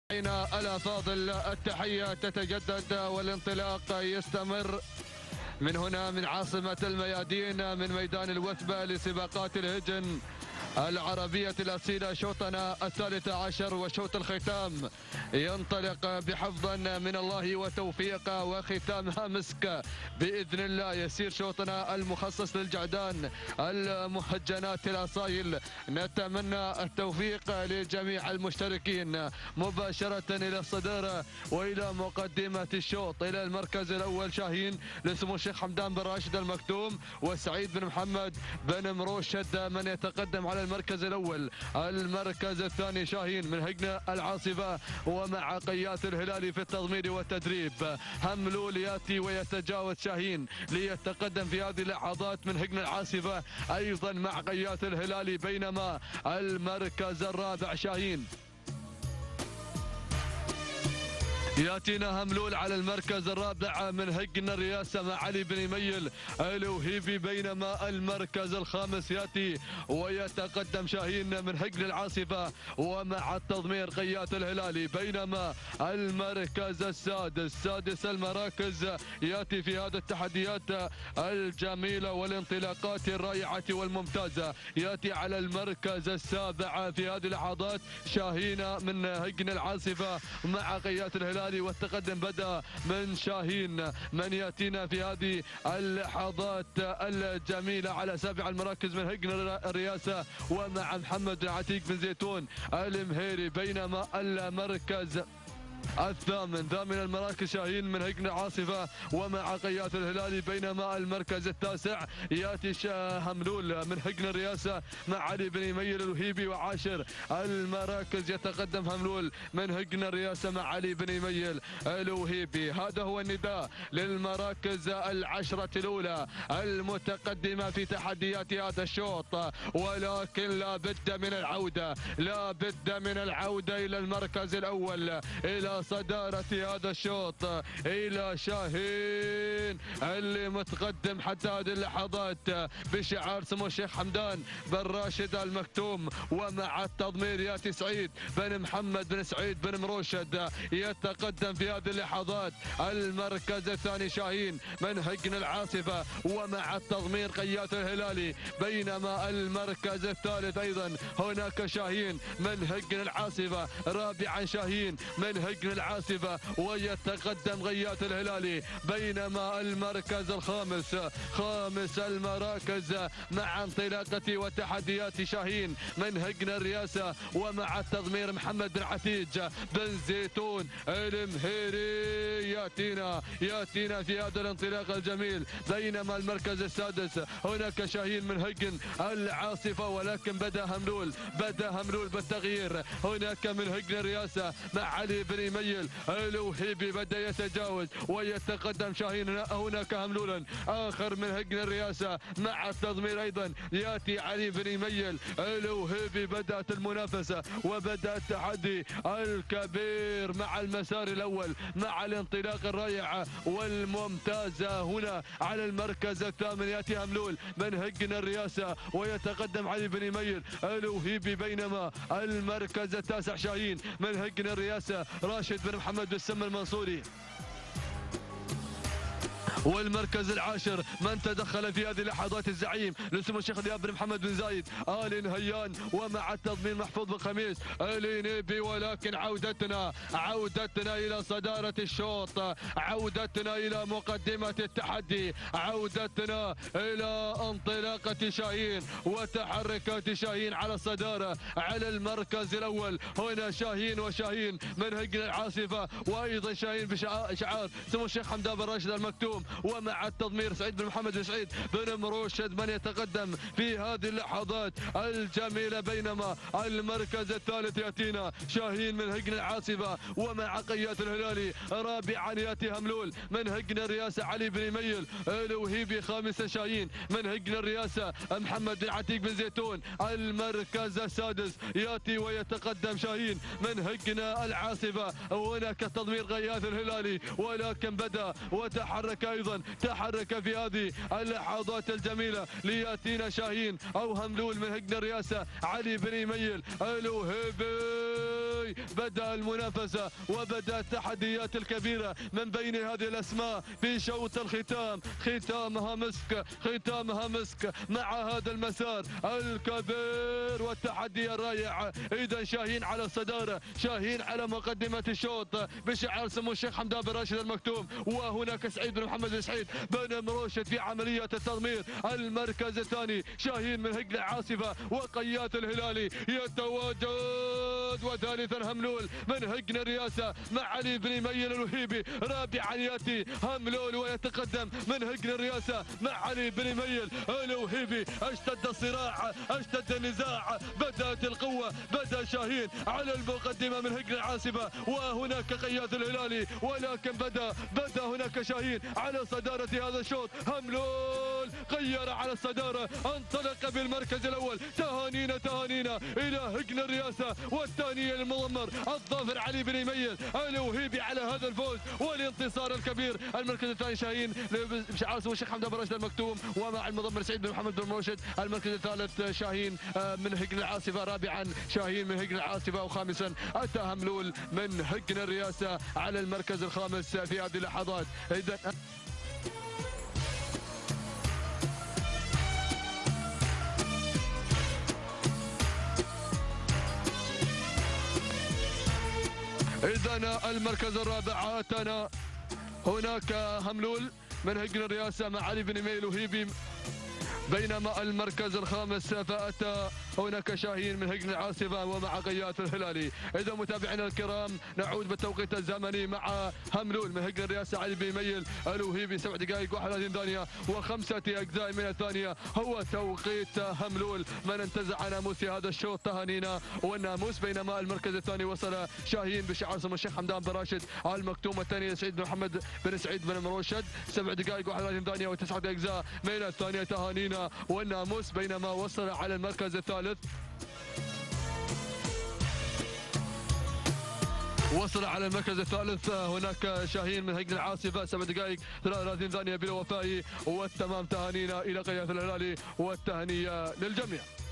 الأفاضل التحية تتجدد والانطلاق يستمر من هنا من عاصمة الميادين من ميدان الوثبة لسباقات الهجن العربية الأصيلة. شوطنا الثالث عشر وشوط الختام ينطلق بحفظا من الله وتوفيق وختامها مسك بإذن الله. يسير شوطنا المخصص للجعدان المهجنات الأصايل. نتمنى التوفيق لجميع المشتركين. مباشرة إلى الصدارة وإلى مقدمة الشوط إلى المركز الأول شاهين لسمو الشيخ حمدان بن راشد المكتوم وسعيد بن محمد بن مروشد من يتقدم على المركز الأول. المركز الثاني شاهين من هجن العاصفة ومع قياس الهلالي في التضمير والتدريب. هملول ياتي ويتجاوز شاهين ليتقدم في هذه اللحظات من هجن العاصفة أيضا مع قياس الهلالي، بينما المركز الرابع شاهين ياتينا هملول على المركز الرابع من هجن الرياسة مع علي بن يميل الوهيبي، بينما المركز الخامس ياتي ويتقدم شاهين من هجن العاصفة ومع التضمير قيات الهلالي، بينما المركز السادس المراكز ياتي في هذه التحديات الجميلة والانطلاقات الرائعة والممتازة. ياتي على المركز السابع في هذه اللحظات شاهين من هجن العاصفة مع قيات الهلالي، والتقدم بدأ من شاهين من ياتينا في هذه اللحظات الجميلة على سابع المراكز من هجن الرياسة ومع محمد عتيق بن زيتون المهيري، بينما المركز الثامن ثامن المراكز شاهين من هجن العاصفة ومع قيات الهلالي، بينما المركز التاسع ياتي هملول من هجن الرياسة مع علي بن يميل الوهيبي، وعاشر المراكز يتقدم هملول من هجن الرياسة مع علي بن يميل الوهيبي. هذا هو النداء للمراكز العشرة الأولى المتقدمة في تحديات هذا الشوط، ولكن لا بد من العودة، لا بد من العودة إلى المركز الأول، إلى صدارة هذا الشوط، إلى شاهين اللي متقدم حتى هذه اللحظات بشعار سمو الشيخ حمدان بن راشد المكتوم، ومع التضمير ياتي سعيد بن محمد بن سعيد بن مروشد يتقدم في هذه اللحظات. المركز الثاني شاهين من هجن العاصفة ومع التضمير قيات الهلالي، بينما المركز الثالث أيضا هناك شاهين من هجن العاصفة، رابعا شاهين من هجن العاصفة ويتقدم غيات الهلالي، بينما المركز الخامس خامس المراكز مع انطلاقة وتحديات شاهين من هجن الرياسة ومع التضمير محمد بن عتيج بن زيتون المهيري ياتينا في هذا الانطلاق الجميل، بينما المركز السادس هناك شاهين من هجن العاصفة، ولكن بدأ هملول بالتغيير. هناك من هجن الرياسة مع علي بن يميل الوهيبي بدأ يتجاوز ويتقدم شاهين، هناك هملولا آخر من هجن الرياسة مع التضمير أيضا يأتي علي بن يميل الوهيبي. بدأت المنافسة وبدأ التحدي الكبير مع المسار الأول مع الانطلاق الرائع والممتاز. هنا على المركز الثامن يأتي هملول من هجن الرياسة ويتقدم علي بن يميل الوهيبي، بينما المركز التاسع شاهين من هجن الرياسة راشد بن محمد بن سم المنصوري، والمركز العاشر من تدخل في هذه اللحظات الزعيم لسمو الشيخ دياب بن محمد بن زايد آل نهيان ومع التضمين محفوظ بن خميس الينيبي. ولكن عودتنا إلى صدارة الشوط، عودتنا إلى مقدمة التحدي، عودتنا إلى انطلاقة شاهين وتحركات شاهين على الصدارة على المركز الأول. هنا شاهين وشاهين من هجن العاصفة وأيضا شاهين بشعار سمو الشيخ حمدان بن راشد المكتوم ومع التضمير سعيد بن محمد بن سعيد بن مروشد من يتقدم في هذه اللحظات الجميلة، بينما المركز الثالث يأتينا شاهين من هجن العاصفة ومع قيات الهلالي، رابعا يأتي هملول من هجن الرياسة علي بن يميل الوهيبي، خامسا شاهين من هجن الرياسة محمد بن عتيق بن زيتون. المركز السادس يأتي ويتقدم شاهين من هجن العاصفة وهناك تضمير غياث الهلالي، ولكن بدأ وتحرك أيضا تحرك في هذه اللحظات الجميلة ليأتينا شاهين أو هملول من هجن الرياسة علي بن يميل الوهيبي الهلالي بدأ المنافسة وبدأ التحديات الكبيرة من بين هذه الأسماء في شوط الختام. ختامها مسك، ختامها مسك مع هذا المسار الكبير والتحدي الرائع. إذا شاهين على الصدارة، شاهين على مقدمة الشوط بشعار سمو الشيخ حمدان بن راشد المكتوم، وهناك سعيد بن محمد بن سعيد بن مروشد في عملية التضمير. المركز الثاني شاهين من هقل عاصفة وقيات الهلالي يتواجد، وثالثا هملول من هقن الرئاسة مع علي بن ميل الوهيبي. رابعا ياتي هملول ويتقدم من هقن الرئاسة مع علي بن ميل الوهيبي. اشتد الصراع، اشتد النزاع، بدأت القوة، بدأ شاهين على المقدمة من هقن العاصفة وهناك قياد الهلالي، ولكن بدأ هناك شاهين على صدارة هذا الشوط. هملول غير على الصدارة، انطلق بالمركز الأول. تهانينا تهانينا إلى هقن الرئاسة، والثانية للمضمر الظافر علي بن ميل الوهيبي على هذا الفوز والانتصار الكبير. المركز الثاني شاهين بشعار سمو الشيخ حمدان بن راشد المكتوم ومع المضمر سعيد بن محمد بن مرشد. المركز الثالث شاهين من هقن العاصفة، رابعا شاهين من هقن العاصفة، وخامسا أتى هملول من هقن الرئاسة على المركز الخامس في هذه اللحظات. إذا المركز الرابع أتانا هناك هملول من هقن الرئاسة مع علي بن ميل وهيبي، بينما المركز الخامس فأتى هناك شاهين من هقن العاصفة ومع قيات الهلالي. إذا متابعينا الكرام نعود بالتوقيت الزمني مع هملول من هقن الرئاسة علي بن ميل الوهيبي 7 دقائق 31 ثانية و5 أجزاء من الثانية هو توقيت هملول من انتزع ناموس هذا الشوط. تهانينا والناموس. بينما المركز الثاني وصل شاهين بشعار سمو الشيخ حمدان بن راشد المكتوم، الثانية سعيد بن محمد بن سعيد بن مروشد 7 دقائق 31 ثانية و9 أجزاء من الثانية. تهانينا والناموس. بينما وصل على المركز الثالث، وصل على المركز الثالث هناك شاهين من هقن العاصفة 7 دقائق 33 ثانية بالوفاء والتمام. تهانينا إلى قيادة الهلالي والتهنئة للجميع.